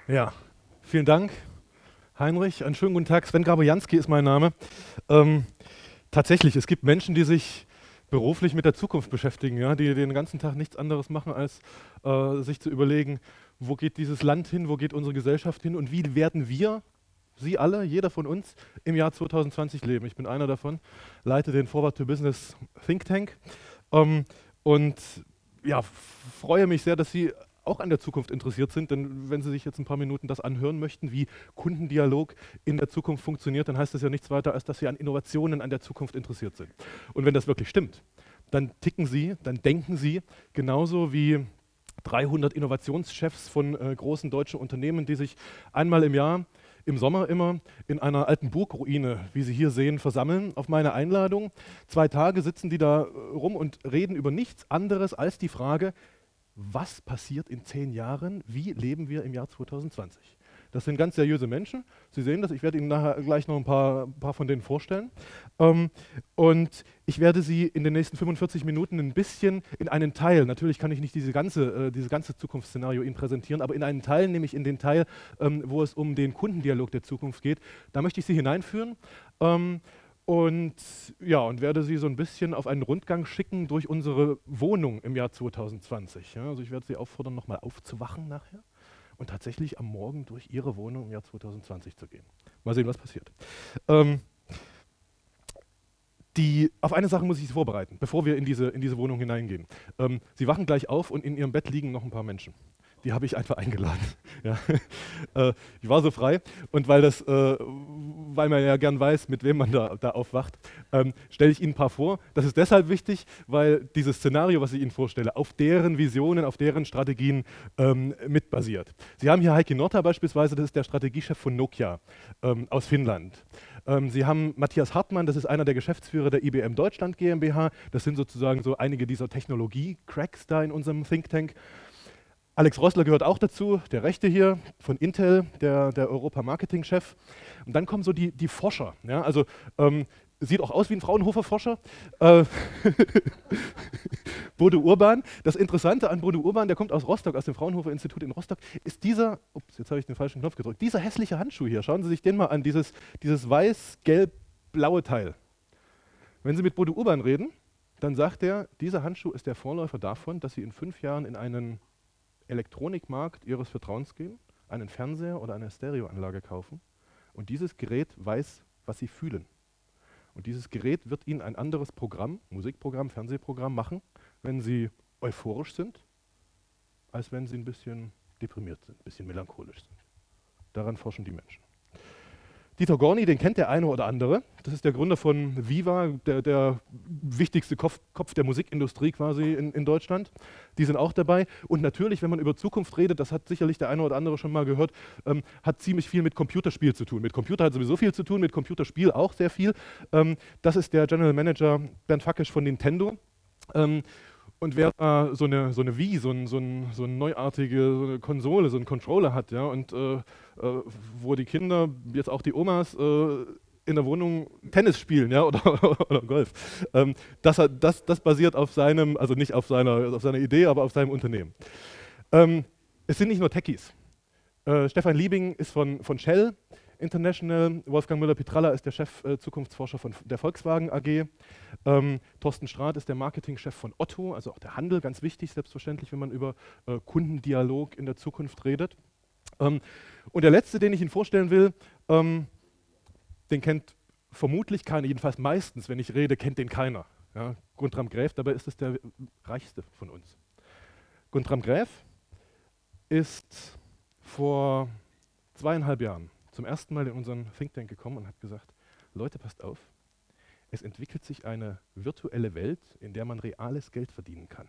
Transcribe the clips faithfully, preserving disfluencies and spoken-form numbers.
Ja, vielen Dank, Heinrich. Einen schönen guten Tag. Sven Gabojanski ist mein Name. Ähm, tatsächlich, es gibt Menschen, die sich beruflich mit der Zukunft beschäftigen, ja, die den ganzen Tag nichts anderes machen, als äh, sich zu überlegen, wo geht dieses Land hin, wo geht unsere Gesellschaft hin und wie werden wir, Sie alle, jeder von uns, im Jahr zwanzig zwanzig leben. Ich bin einer davon, leite den Forward to Business Think Tank ähm, und ja, freue mich sehr, dass Sie auch an der Zukunft interessiert sind, denn wenn Sie sich jetzt ein paar Minuten das anhören möchten, wie Kundendialog in der Zukunft funktioniert, dann heißt das ja nichts weiter, als dass Sie an Innovationen an der Zukunft interessiert sind. Und wenn das wirklich stimmt, dann ticken Sie, dann denken Sie genauso wie dreihundert Innovationschefs von äh, großen deutschen Unternehmen, die sich einmal im Jahr, im Sommer immer, in einer alten Burgruine, wie Sie hier sehen, versammeln auf meine Einladung. Zwei Tage sitzen die da äh, rum und reden über nichts anderes als die Frage, was passiert in zehn Jahren, wie leben wir im Jahr zwanzig zwanzig. Das sind ganz seriöse Menschen. Sie sehen das, ich werde Ihnen nachher gleich noch ein paar, ein paar von denen vorstellen. Ähm, und ich werde Sie in den nächsten fünfundvierzig Minuten ein bisschen in einen Teil, natürlich kann ich nicht diese ganze, äh, dieses ganze Zukunftsszenario Ihnen präsentieren, aber in einen Teil, nämlich in den Teil, ähm, wo es um den Kundendialog der Zukunft geht, da möchte ich Sie hineinführen. Ähm, und ja, und werde Sie so ein bisschen auf einen Rundgang schicken durch unsere Wohnung im Jahr zwanzig zwanzig. Ja, also ich werde Sie auffordern, nochmal aufzuwachen nachher und tatsächlich am Morgen durch Ihre Wohnung im Jahr zwanzig zwanzig zu gehen. Mal sehen, was passiert. Ähm, die, auf eine Sache muss ich Sie vorbereiten, bevor wir in diese, in diese Wohnung hineingehen. Ähm, Sie wachen gleich auf und in Ihrem Bett liegen noch ein paar Menschen. Die habe ich einfach eingeladen. Ja. äh, ich war so frei und weil, das, äh, weil man ja gern weiß, mit wem man da, da aufwacht, ähm, stelle ich Ihnen ein paar vor. Das ist deshalb wichtig, weil dieses Szenario, was ich Ihnen vorstelle, auf deren Visionen, auf deren Strategien ähm, mitbasiert. Sie haben hier Heikki Norta beispielsweise, das ist der Strategiechef von Nokia ähm, aus Finnland. Ähm, Sie haben Matthias Hartmann, das ist einer der Geschäftsführer der I B M Deutschland GmbH. Das sind sozusagen so einige dieser Technologie-Cracks da in unserem Think Tank. Alex Rössler gehört auch dazu, der Rechte hier von Intel, der, der Europa-Marketing-Chef. Und dann kommen so die, die Forscher. Ja? Also ähm, sieht auch aus wie ein Fraunhofer-Forscher. Äh, Bodo Urban. Das Interessante an Bodo Urban, der kommt aus Rostock, aus dem Fraunhofer-Institut in Rostock, ist dieser, ups, jetzt habe ich den falschen Knopf gedrückt, dieser hässliche Handschuh hier. Schauen Sie sich den mal an, dieses, dieses weiß-gelb-blaue Teil. Wenn Sie mit Bodo Urban reden, dann sagt er, dieser Handschuh ist der Vorläufer davon, dass Sie in fünf Jahren in einen Elektronikmarkt Ihres Vertrauens gehen, einen Fernseher oder eine Stereoanlage kaufen und dieses Gerät weiß, was Sie fühlen. Und dieses Gerät wird Ihnen ein anderes Programm, Musikprogramm, Fernsehprogramm machen, wenn Sie euphorisch sind, als wenn Sie ein bisschen deprimiert sind, ein bisschen melancholisch sind. Daran forschen die Menschen. Dieter Gorni, den kennt der eine oder andere. Das ist der Gründer von Viva, der, der wichtigste Kopf, Kopf der Musikindustrie quasi in, in Deutschland. Die sind auch dabei. Und natürlich, wenn man über Zukunft redet, das hat sicherlich der eine oder andere schon mal gehört, ähm, hat ziemlich viel mit Computerspiel zu tun. Mit Computer hat sowieso viel zu tun, mit Computerspiel auch sehr viel. Ähm, das ist der General Manager Bernd Fackesch von Nintendo. Ähm, und wer äh, so eine, so eine Wii, so, ein, so, ein, so eine neuartige so eine Konsole, so einen Controller hat, ja, und äh, äh, wo die Kinder, jetzt auch die Omas, äh, in der Wohnung Tennis spielen, ja, oder, oder Golf. Ähm, das, hat, das, das basiert auf seinem, also nicht auf seiner, auf seiner Idee, aber auf seinem Unternehmen. Ähm, es sind nicht nur Techies. Äh, Stefan Liebing ist von, von Shell International, Wolfgang Müller-Pitralla ist der Chef äh, Zukunftsforscher von der Volkswagen A G, ähm, Thorsten Strath ist der Marketingchef von Otto, also auch der Handel, ganz wichtig, selbstverständlich, wenn man über äh, Kundendialog in der Zukunft redet. Ähm, und der letzte, den ich Ihnen vorstellen will, ähm, den kennt vermutlich keiner, jedenfalls meistens, wenn ich rede, kennt den keiner. Ja? Guntram Graef, dabei ist es der reichste von uns. Guntram Graef ist vor zweieinhalb Jahren zum ersten Mal in unseren Think Tank gekommen und hat gesagt, Leute, passt auf, es entwickelt sich eine virtuelle Welt, in der man reales Geld verdienen kann.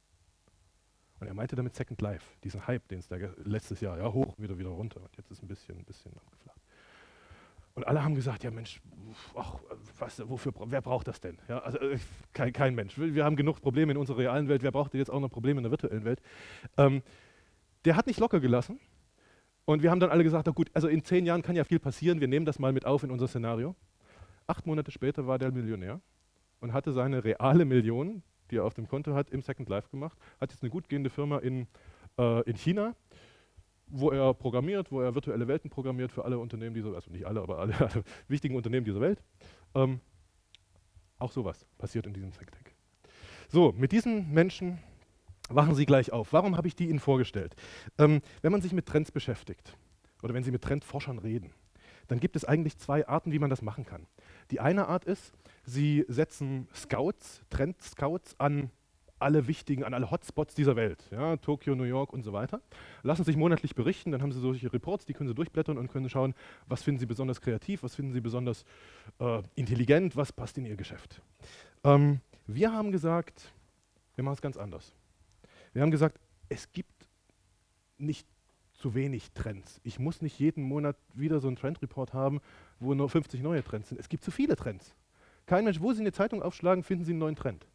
Und er meinte damit Second Life, diesen Hype, den es da letztes Jahr, ja, hoch, wieder, wieder runter. Und jetzt ist ein bisschen, ein bisschen abgeflacht. Und alle haben gesagt, ja Mensch, ach, was, wofür, wer braucht das denn? Ja, also äh, kein, kein Mensch. Wir, wir haben genug Probleme in unserer realen Welt, wer braucht denn jetzt auch noch Probleme in der virtuellen Welt? Ähm, der hat nicht locker gelassen. Und wir haben dann alle gesagt, na gut, also in zehn Jahren kann ja viel passieren, wir nehmen das mal mit auf in unser Szenario. Acht Monate später war der Millionär und hatte seine reale Million, die er auf dem Konto hat, im Second Life gemacht, hat jetzt eine gut gehende Firma in, äh, in China, wo er programmiert, wo er virtuelle Welten programmiert für alle Unternehmen dieser Welt, also nicht alle, aber alle, alle wichtigen Unternehmen dieser Welt. Ähm, auch sowas passiert in diesem Think Tank. So, mit diesen Menschen wachen Sie gleich auf. Warum habe ich die Ihnen vorgestellt? Ähm, wenn man sich mit Trends beschäftigt oder wenn Sie mit Trendforschern reden, dann gibt es eigentlich zwei Arten, wie man das machen kann. Die eine Art ist, Sie setzen Scouts, Trend-Scouts an alle wichtigen, an alle Hotspots dieser Welt, ja, Tokio, New York und so weiter, lassen sich monatlich berichten, dann haben Sie solche Reports, die können Sie durchblättern und können schauen, was finden Sie besonders kreativ, was finden Sie besonders äh, intelligent, was passt in Ihr Geschäft. Ähm, wir haben gesagt, wir machen es ganz anders. Wir haben gesagt, es gibt nicht zu wenig Trends. Ich muss nicht jeden Monat wieder so einen Trendreport haben, wo nur fünfzig neue Trends sind. Es gibt zu viele Trends. Kein Mensch, wo Sie eine Zeitung aufschlagen, finden Sie einen neuen Trend.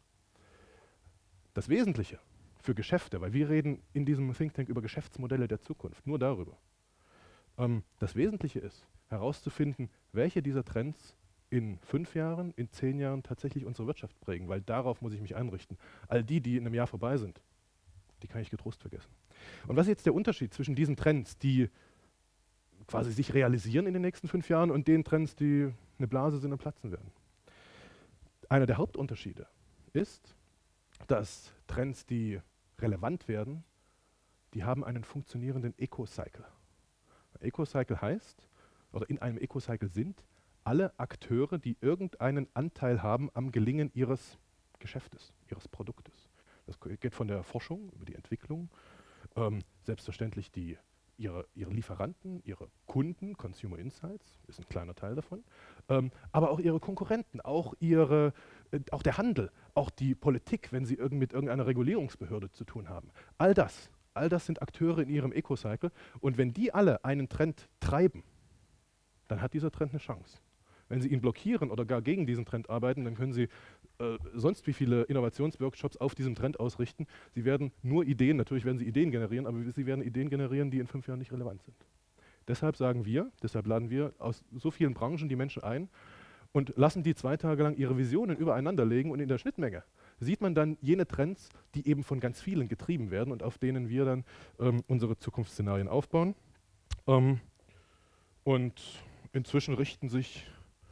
Das Wesentliche für Geschäfte, weil wir reden in diesem Think Tank über Geschäftsmodelle der Zukunft, nur darüber. Ähm, das Wesentliche ist, herauszufinden, welche dieser Trends in fünf Jahren, in zehn Jahren tatsächlich unsere Wirtschaft prägen, weil darauf muss ich mich einrichten. All die, die in einem Jahr vorbei sind, die kann ich getrost vergessen. Und was ist jetzt der Unterschied zwischen diesen Trends, die quasi sich realisieren in den nächsten fünf Jahren und den Trends, die eine Blase sind und platzen werden? Einer der Hauptunterschiede ist, dass Trends, die relevant werden, die haben einen funktionierenden Eco-Cycle. Eco-Cycle heißt, oder in einem Eco-Cycle sind alle Akteure, die irgendeinen Anteil haben am Gelingen ihres Geschäftes, ihres Produktes. Das geht von der Forschung über die Entwicklung, ähm, selbstverständlich die, ihre, ihre Lieferanten, ihre Kunden, Consumer Insights, ist ein kleiner Teil davon, ähm, aber auch ihre Konkurrenten, auch, ihre, äh, auch der Handel, auch die Politik, wenn sie irgend mit irgendeiner Regulierungsbehörde zu tun haben. All das, all das sind Akteure in ihrem Eco-Cycle und wenn die alle einen Trend treiben, dann hat dieser Trend eine Chance. Wenn Sie ihn blockieren oder gar gegen diesen Trend arbeiten, dann können Sie äh, sonst wie viele Innovationsworkshops auf diesem Trend ausrichten. Sie werden nur Ideen, natürlich werden Sie Ideen generieren, aber Sie werden Ideen generieren, die in fünf Jahren nicht relevant sind. Deshalb sagen wir, deshalb laden wir aus so vielen Branchen die Menschen ein und lassen die zwei Tage lang ihre Visionen übereinander legen und in der Schnittmenge sieht man dann jene Trends, die eben von ganz vielen getrieben werden und auf denen wir dann ähm, unsere Zukunftsszenarien aufbauen. Ähm, und inzwischen richten sich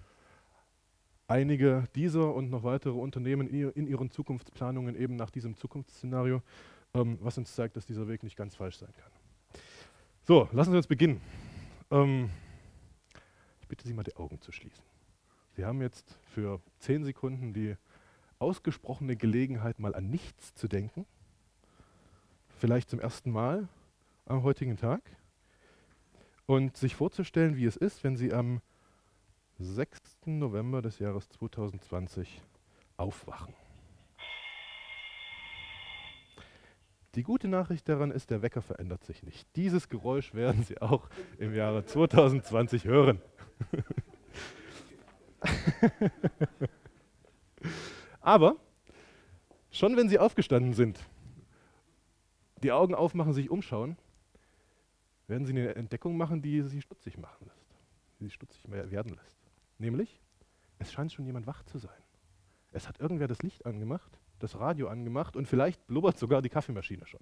einige dieser und noch weitere Unternehmen in, in ihren Zukunftsplanungen eben nach diesem Zukunftsszenario, ähm, was uns zeigt, dass dieser Weg nicht ganz falsch sein kann. So, lassen Sie uns beginnen. Ähm, ich bitte Sie mal die Augen zu schließen. Sie haben jetzt für zehn Sekunden die ausgesprochene Gelegenheit, mal an nichts zu denken. Vielleicht zum ersten Mal am heutigen Tag. Und sich vorzustellen, wie es ist, wenn Sie am sechsten November des Jahres zweitausendzwanzig aufwachen. Die gute Nachricht daran ist, der Wecker verändert sich nicht. Dieses Geräusch werden Sie auch im Jahre zweitausendzwanzig hören. Aber schon wenn Sie aufgestanden sind, die Augen aufmachen, sich umschauen, werden Sie eine Entdeckung machen, die Sie stutzig machen lässt, die Sie stutzig werden lässt. Nämlich, es scheint schon jemand wach zu sein. Es hat irgendwer das Licht angemacht, das Radio angemacht und vielleicht blubbert sogar die Kaffeemaschine schon.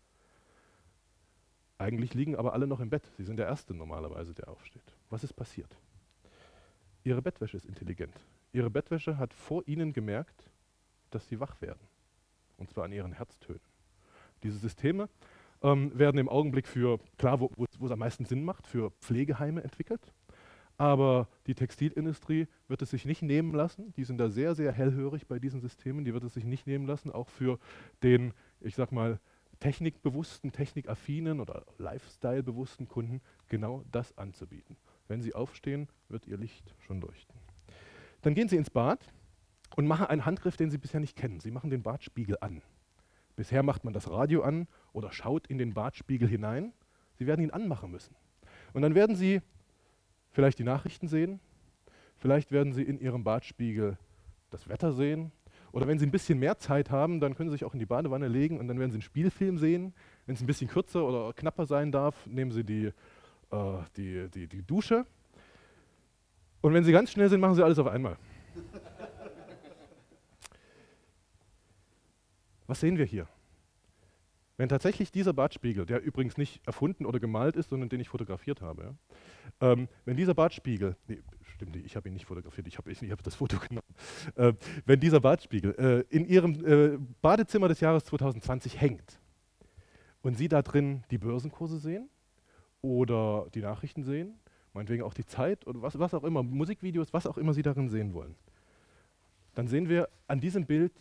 Eigentlich liegen aber alle noch im Bett. Sie sind der Erste normalerweise, der aufsteht. Was ist passiert? Ihre Bettwäsche ist intelligent. Ihre Bettwäsche hat vor Ihnen gemerkt, dass Sie wach werden. Und zwar an Ihren Herztönen. Diese Systeme ähm, werden im Augenblick für, klar, wo es am meisten Sinn macht, für Pflegeheime entwickelt. Aber die Textilindustrie wird es sich nicht nehmen lassen, die sind da sehr, sehr hellhörig bei diesen Systemen, die wird es sich nicht nehmen lassen, auch für den, ich sag mal, technikbewussten, technikaffinen oder Lifestyle-bewussten Kunden genau das anzubieten. Wenn Sie aufstehen, wird Ihr Licht schon leuchten. Dann gehen Sie ins Bad und machen einen Handgriff, den Sie bisher nicht kennen. Sie machen den Badspiegel an. Bisher macht man das Radio an oder schaut in den Badspiegel hinein. Sie werden ihn anmachen müssen. Und dann werden Sie vielleicht die Nachrichten sehen, vielleicht werden Sie in Ihrem Badspiegel das Wetter sehen oder wenn Sie ein bisschen mehr Zeit haben, dann können Sie sich auch in die Badewanne legen und dann werden Sie einen Spielfilm sehen. Wenn es ein bisschen kürzer oder knapper sein darf, nehmen Sie die, äh, die, die, die Dusche und wenn Sie ganz schnell sind, machen Sie alles auf einmal. Was sehen wir hier? Wenn tatsächlich dieser Bartspiegel, der übrigens nicht erfunden oder gemalt ist, sondern den ich fotografiert habe, ja, ähm, wenn dieser Bartspiegel, nee, stimmt nicht, ich habe ihn nicht fotografiert, ich habe ich, ich hab das Foto genommen, äh, wenn dieser Bartspiegel äh, in Ihrem äh, Badezimmer des Jahres zwanzig zwanzig hängt und Sie da drin die Börsenkurse sehen oder die Nachrichten sehen, meinetwegen auch die Zeit oder was, was auch immer, Musikvideos, was auch immer Sie darin sehen wollen, dann sehen wir an diesem Bild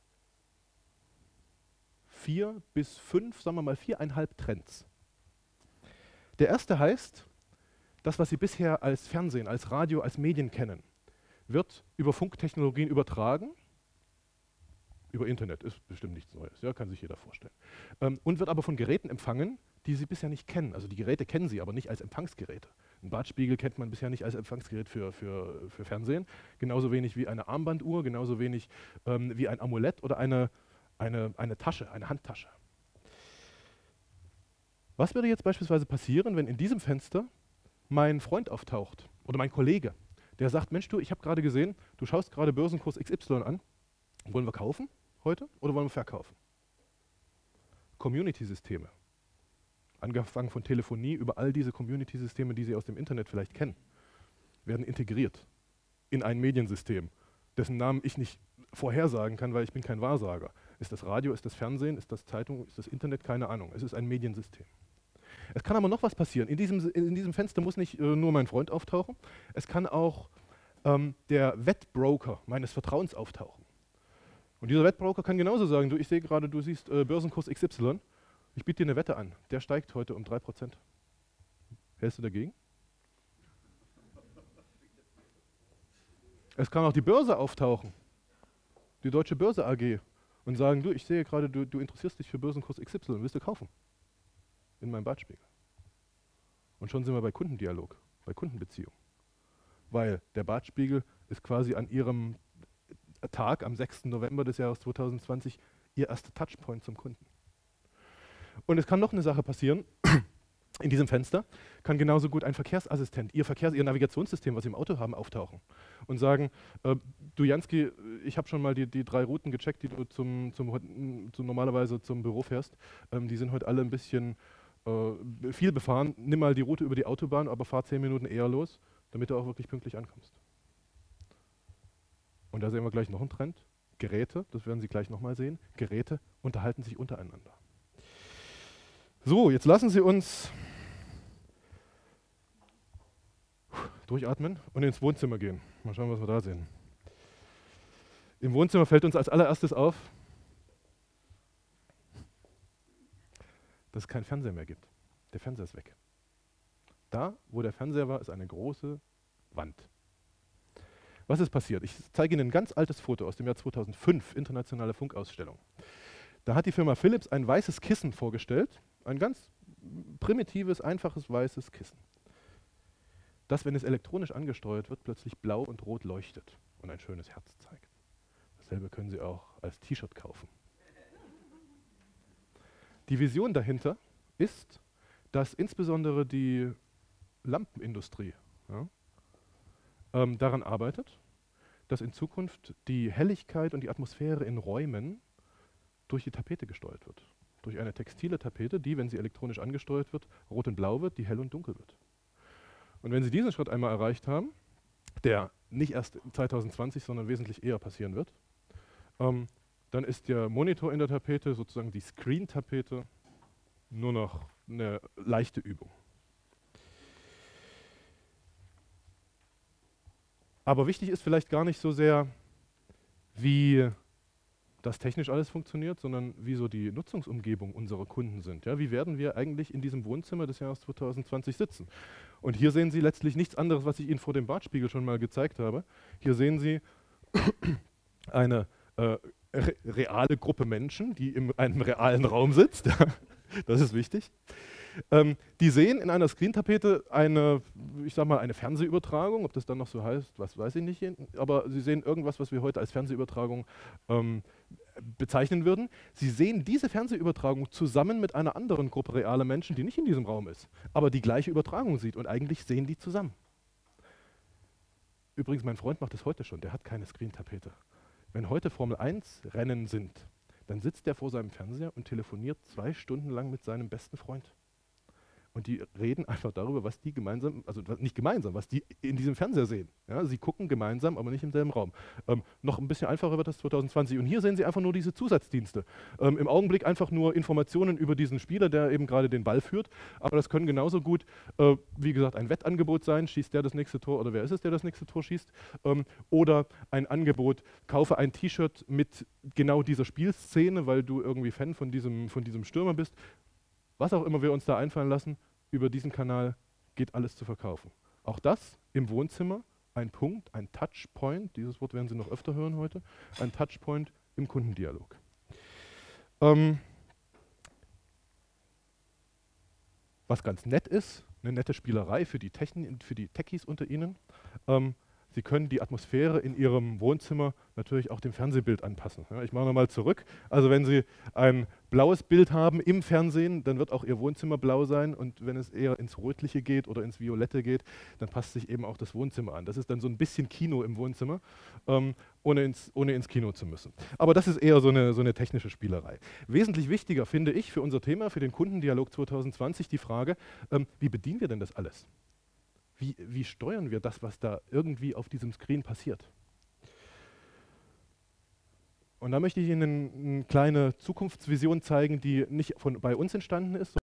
vier bis fünf, sagen wir mal viereinhalb Trends. Der erste heißt, das, was Sie bisher als Fernsehen, als Radio, als Medien kennen, wird über Funktechnologien übertragen. Über Internet ist bestimmt nichts Neues, ja, kann sich jeder vorstellen. Ähm, und wird aber von Geräten empfangen, die Sie bisher nicht kennen. Also die Geräte kennen Sie aber nicht als Empfangsgeräte. Ein Bartspiegel kennt man bisher nicht als Empfangsgerät für, für, für Fernsehen. Genauso wenig wie eine Armbanduhr, genauso wenig ähm, wie ein Amulett oder eine, eine, eine Tasche, eine Handtasche. Was würde jetzt beispielsweise passieren, wenn in diesem Fenster mein Freund auftaucht oder mein Kollege, der sagt, Mensch du, ich habe gerade gesehen, du schaust gerade Börsenkurs X Y an, wollen wir kaufen heute oder wollen wir verkaufen? Community-Systeme, angefangen von Telefonie über all diese Community-Systeme, die Sie aus dem Internet vielleicht kennen, werden integriert in ein Mediensystem, dessen Namen ich nicht vorhersagen kann, weil ich bin kein Wahrsager. Ist das Radio, ist das Fernsehen, ist das Zeitung, ist das Internet? Keine Ahnung. Es ist ein Mediensystem. Es kann aber noch was passieren. In diesem, in diesem Fenster muss nicht äh, nur mein Freund auftauchen, es kann auch ähm, der Wettbroker meines Vertrauens auftauchen. Und dieser Wettbroker kann genauso sagen, du, ich sehe gerade, du siehst äh, Börsenkurs X Y, ich biete dir eine Wette an, der steigt heute um drei Prozent. Hältst du dagegen? Es kann auch die Börse auftauchen, die Deutsche Börse A G, und sagen, du, ich sehe gerade, du, du interessierst dich für Börsenkurs X Y, willst du kaufen? In meinem Bartspiegel. Und schon sind wir bei Kundendialog, bei Kundenbeziehung. Weil der Bartspiegel ist quasi an Ihrem Tag, am sechsten November des Jahres zwanzig zwanzig, Ihr erster Touchpoint zum Kunden. Und es kann noch eine Sache passieren, in diesem Fenster kann genauso gut ein Verkehrsassistent, Ihr Verkehrs-, Ihr Navigationssystem, was Sie im Auto haben, auftauchen und sagen, äh, du Jansky, ich habe schon mal die, die drei Routen gecheckt, die du zum, zum, zum normalerweise zum Büro fährst, ähm, die sind heute alle ein bisschen äh, viel befahren, nimm mal die Route über die Autobahn, aber fahr zehn Minuten eher los, damit du auch wirklich pünktlich ankommst. Und da sehen wir gleich noch einen Trend. Geräte, das werden Sie gleich nochmal sehen, Geräte unterhalten sich untereinander. So, jetzt lassen Sie uns durchatmen und ins Wohnzimmer gehen. Mal schauen, was wir da sehen. Im Wohnzimmer fällt uns als allererstes auf, dass es keinen Fernseher mehr gibt. Der Fernseher ist weg. Da, wo der Fernseher war, ist eine große Wand. Was ist passiert? Ich zeige Ihnen ein ganz altes Foto aus dem Jahr zweitausendfünf, internationale Funkausstellung. Da hat die Firma Philips ein weißes Kissen vorgestellt, ein ganz primitives, einfaches weißes Kissen, das, wenn es elektronisch angesteuert wird, plötzlich blau und rot leuchtet und ein schönes Herz zeigt. Dasselbe können Sie auch als T-Shirt kaufen. Die Vision dahinter ist, dass insbesondere die Lampenindustrie ja, ähm, daran arbeitet, dass in Zukunft die Helligkeit und die Atmosphäre in Räumen durch die Tapete gesteuert wird. Durch eine textile Tapete, die, wenn sie elektronisch angesteuert wird, rot und blau wird, die hell und dunkel wird. Und wenn Sie diesen Schritt einmal erreicht haben, der nicht erst zwanzig zwanzig, sondern wesentlich eher passieren wird, ähm, dann ist der Monitor in der Tapete, sozusagen die Screen-Tapete, nur noch eine leichte Übung. Aber wichtig ist vielleicht gar nicht so sehr, wie das technisch alles funktioniert, sondern wie so die Nutzungsumgebung unserer Kunden sind. Ja, wie werden wir eigentlich in diesem Wohnzimmer des Jahres zwanzig zwanzig sitzen? Und hier sehen Sie letztlich nichts anderes, was ich Ihnen vor dem Bartspiegel schon mal gezeigt habe. Hier sehen Sie eine äh, re reale Gruppe Menschen, die in einem realen Raum sitzt. Das ist wichtig. Ähm, die sehen in einer Screentapete eine, ich sag mal, eine Fernsehübertragung, ob das dann noch so heißt, was weiß ich nicht, aber Sie sehen irgendwas, was wir heute als Fernsehübertragung ähm, bezeichnen würden. Sie sehen diese Fernsehübertragung zusammen mit einer anderen Gruppe realer Menschen, die nicht in diesem Raum ist, aber die gleiche Übertragung sieht und eigentlich sehen die zusammen. Übrigens, mein Freund macht das heute schon, der hat keine Screentapete. Wenn heute Formel eins Rennen sind, dann sitzt der vor seinem Fernseher und telefoniert zwei Stunden lang mit seinem besten Freund. Und die reden einfach darüber, was die gemeinsam, also nicht gemeinsam, was die in diesem Fernseher sehen. Ja, sie gucken gemeinsam, aber nicht im selben Raum. Ähm, noch ein bisschen einfacher wird das zwanzig zwanzig. Und hier sehen Sie einfach nur diese Zusatzdienste. Ähm, Im Augenblick einfach nur Informationen über diesen Spieler, der eben gerade den Ball führt. Aber das können genauso gut, äh, wie gesagt, ein Wettangebot sein. Schießt der das nächste Tor oder wer ist es, der das nächste Tor schießt? Ähm, oder ein Angebot, kaufe ein T-Shirt mit genau dieser Spielszene, weil du irgendwie Fan von diesem, von diesem Stürmer bist. Was auch immer wir uns da einfallen lassen, über diesen Kanal geht alles zu verkaufen. Auch das im Wohnzimmer, ein Punkt, ein Touchpoint, dieses Wort werden Sie noch öfter hören heute, ein Touchpoint im Kundendialog. Ähm, was ganz nett ist, eine nette Spielerei für die, Techni für die Techies unter Ihnen, ähm, Sie können die Atmosphäre in Ihrem Wohnzimmer natürlich auch dem Fernsehbild anpassen. Ja, ich mache nochmal zurück. Also wenn Sie ein blaues Bild haben im Fernsehen, dann wird auch Ihr Wohnzimmer blau sein. Und wenn es eher ins Rötliche geht oder ins Violette geht, dann passt sich eben auch das Wohnzimmer an. Das ist dann so ein bisschen Kino im Wohnzimmer, ähm, ohne, ins, ohne ins Kino zu müssen. Aber das ist eher so eine, so eine technische Spielerei. Wesentlich wichtiger finde ich für unser Thema, für den Kundendialog zwanzig zwanzig, die Frage, ähm, wie bedienen wir denn das alles? Wie, wie steuern wir das, was da irgendwie auf diesem Screen passiert? Und da möchte ich Ihnen eine kleine Zukunftsvision zeigen, die nicht von bei uns entstanden ist,